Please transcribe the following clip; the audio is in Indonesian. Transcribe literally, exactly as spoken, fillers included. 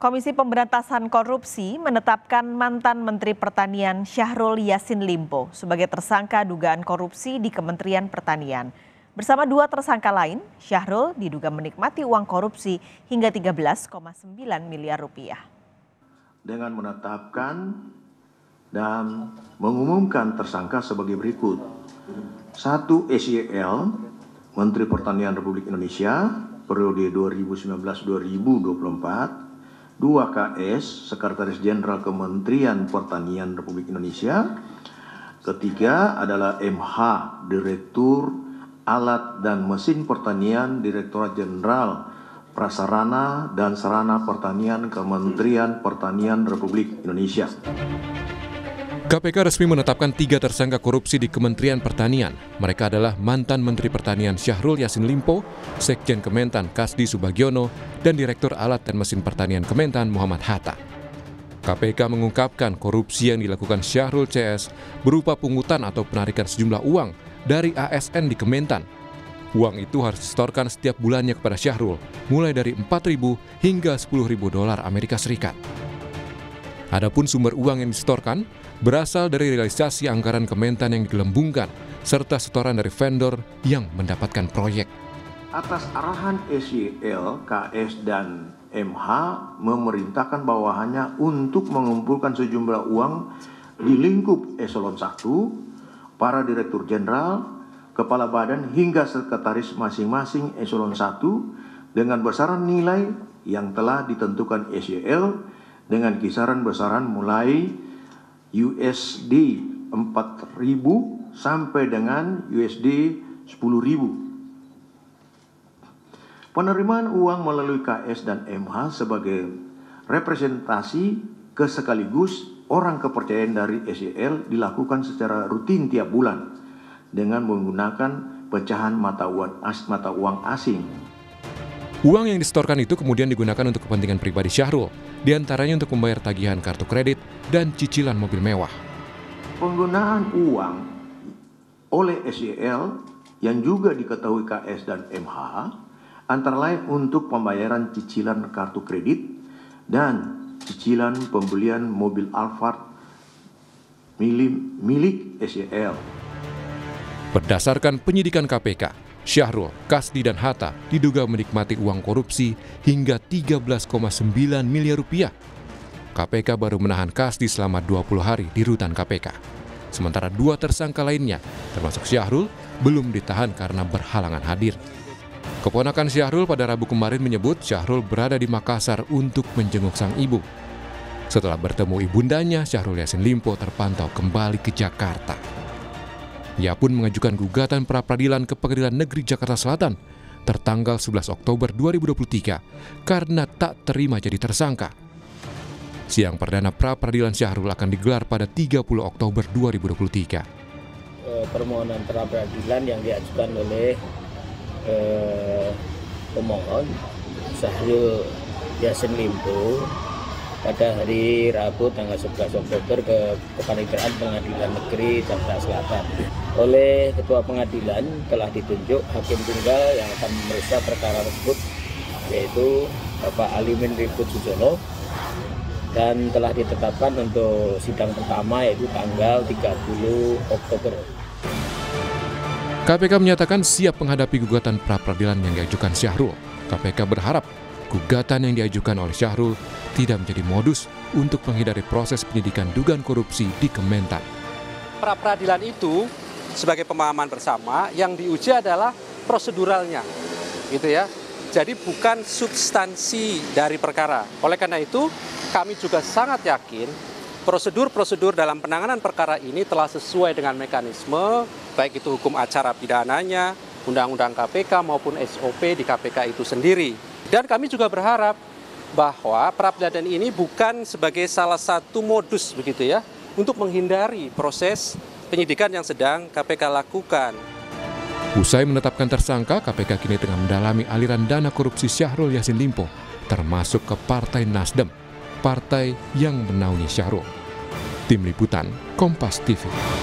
Komisi Pemberantasan Korupsi menetapkan mantan Menteri Pertanian Syahrul Yassin Limpo sebagai tersangka dugaan korupsi di Kementerian Pertanian. Bersama dua tersangka lain, Syahrul diduga menikmati uang korupsi hingga tiga belas koma sembilan miliar rupiah. Dengan menetapkan dan mengumumkan tersangka sebagai berikut. Satu, S Y L, Menteri Pertanian Republik Indonesia, periode dua ribu sembilan belas sampai dua ribu dua puluh empat. Dua, K S, Sekretaris Jenderal Kementerian Pertanian Republik Indonesia. Ketiga adalah M H, Direktur Alat dan Mesin Pertanian, Direktorat Jenderal Prasarana dan Sarana Pertanian Kementerian Pertanian Republik Indonesia. K P K resmi menetapkan tiga tersangka korupsi di Kementerian Pertanian. Mereka adalah mantan Menteri Pertanian Syahrul Yassin Limpo, Sekjen Kementan Kasdi Subagiono, dan Direktur Alat dan Mesin Pertanian Kementan Muhammad Hatta. K P K mengungkapkan korupsi yang dilakukan Syahrul C S berupa pungutan atau penarikan sejumlah uang dari A S N di Kementan. Uang itu harus disetorkan setiap bulannya kepada Syahrul, mulai dari empat ribu hingga sepuluh ribu dolar Amerika Serikat. Adapun sumber uang yang disetorkan berasal dari realisasi anggaran Kementan yang digelembungkan, serta setoran dari vendor yang mendapatkan proyek. Atas arahan S Y L, K S, dan M H memerintahkan bawahannya untuk mengumpulkan sejumlah uang di lingkup eselon satu, para direktur jenderal, kepala badan hingga sekretaris masing-masing eselon satu dengan besaran nilai yang telah ditentukan S Y L dengan kisaran besaran mulai U S D empat ribu sampai dengan U S D sepuluh ribu. Penerimaan uang melalui K S dan M H sebagai representasi kesekaligus orang kepercayaan dari S Y L dilakukan secara rutin tiap bulan dengan menggunakan pecahan mata uang, as, mata uang asing. Uang yang disetorkan itu kemudian digunakan untuk kepentingan pribadi Syahrul, diantaranya untuk membayar tagihan kartu kredit dan cicilan mobil mewah. Penggunaan uang oleh S Y L yang juga diketahui K S dan M H antara lain untuk pembayaran cicilan kartu kredit dan cicilan pembelian mobil Alphard milik S Y L. Berdasarkan penyidikan K P K, Syahrul, Kasdi, dan Hatta diduga menikmati uang korupsi hingga tiga belas koma sembilan miliar rupiah. K P K baru menahan Kasdi selama dua puluh hari di rutan K P K. Sementara dua tersangka lainnya, termasuk Syahrul, belum ditahan karena berhalangan hadir. Keponakan Syahrul pada Rabu kemarin menyebut Syahrul berada di Makassar untuk menjenguk sang ibu. Setelah bertemu ibundanya, Syahrul Yassin Limpo terpantau kembali ke Jakarta. Ia pun mengajukan gugatan pra-peradilan ke Pengadilan Negeri Jakarta Selatan tertanggal sebelas Oktober dua ribu dua puluh tiga karena tak terima jadi tersangka. Sidang perdana pra-peradilan Syahrul akan digelar pada tiga puluh Oktober dua ribu dua puluh tiga. Permohonan pra-peradilan yang diajukan oleh eh, pemohon Syahrul Yassin Limpo pada hari Rabu tanggal sebelas Oktober ke Kepaniteraan Pengadilan Negeri Jakarta Selatan. Oleh Ketua Pengadilan telah ditunjuk Hakim Tunggal yang akan memeriksa perkara tersebut, yaitu Bapak Alimin Ribut Sujono, dan telah ditetapkan untuk sidang pertama yaitu tanggal tiga puluh Oktober. K P K menyatakan siap menghadapi gugatan pra-peradilan yang diajukan Syahrul. K P K berharap gugatan yang diajukan oleh Syahrul tidak menjadi modus untuk menghindari proses penyidikan dugaan korupsi di Kementan. Pra-peradilan itu sebagai pemahaman bersama yang diuji adalah proseduralnya, gitu ya. Jadi bukan substansi dari perkara. Oleh karena itu, kami juga sangat yakin prosedur-prosedur dalam penanganan perkara ini telah sesuai dengan mekanisme, baik itu hukum acara pidananya, Undang-Undang K P K maupun S O P di K P K itu sendiri. Dan kami juga berharap bahwa pra-peradilan ini bukan sebagai salah satu modus begitu ya untuk menghindari proses penyidikan yang sedang K P K lakukan. Usai menetapkan tersangka, K P K kini tengah mendalami aliran dana korupsi Syahrul Yassin Limpo, termasuk ke Partai Nasdem, partai yang menaungi Syahrul. Tim Liputan, Kompas T V.